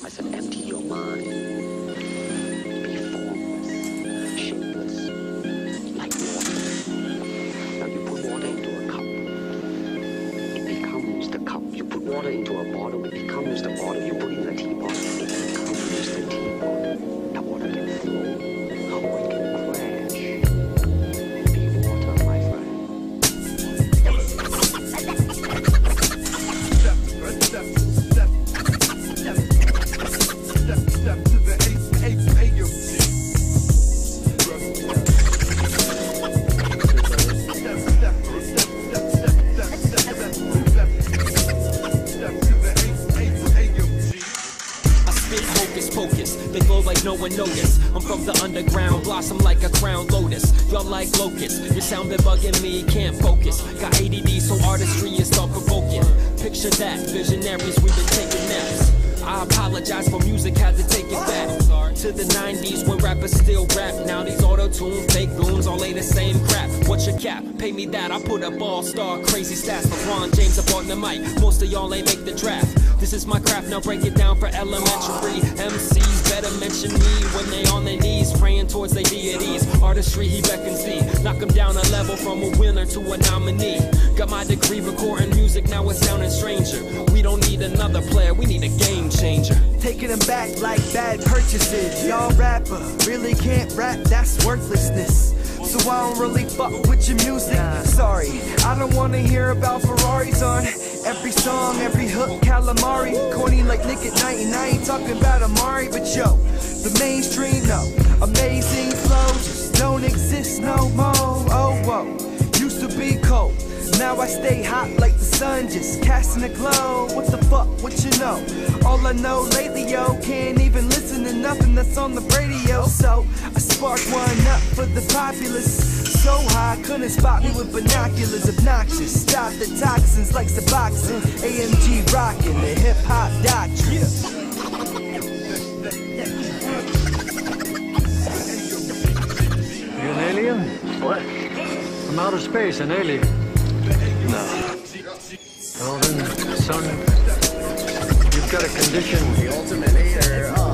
I said, empty your mind. Be formless, shapeless, like water. Now you put water into a cup. It becomes the cup. You put water into a bottle. It becomes the bottle. You put in a teapot. It becomes the teapot. The water can flow, or it can crash. Be water, my friend. Step to the Focus, they glow like no one noticed. I'm from the underground, blossom like a crown lotus. Y'all like locusts, your sound been bugging me, can't focus. Got ADD, so artistry is thought-provoking. Picture that, visionaries, we've been taking naps. I apologize for music, had to take it back to the 90s when rappers still rap. Now these auto-tune fake goons all lay the same crap. What's your cap? Pay me that, I put up all-star crazy stats. LeBron James up on the mic, most of y'all ain't make the draft. This is my craft, now break it down for elementary. MCs better mention me when they on their knees, praying towards their deities. Artistry, he beckons thee, knock him down a level from a winner to a nominee. Got my degree recording music, now it's sounding stranger. We don't need another player, we need a game changer. Taking them back like bad purchases. Y'all rapper really can't rap, that's worthlessness. So I don't really fuck with your music. Sorry, I don't wanna hear about Ferraris on every song, every hook, calamari. Corny like Nick at Night, and I ain't talking about Amari. But yo, the mainstream, no. Amazing flow just don't exist no more. Oh, whoa, used to be cold. Now I stay hot like the sun, just casting a glow. What the fuck, what you know? All I know lately, yo, can't even listen to nothing that's on the radio. So I sparked one up for the populace. So high, couldn't spot me with binoculars. Obnoxious, stop the toxins like Suboxone. AMG rockin' the hip-hop doctrine. You an alien? What? From outer space, an alien. No. Well then, son, you've got a condition. The ultimate hater.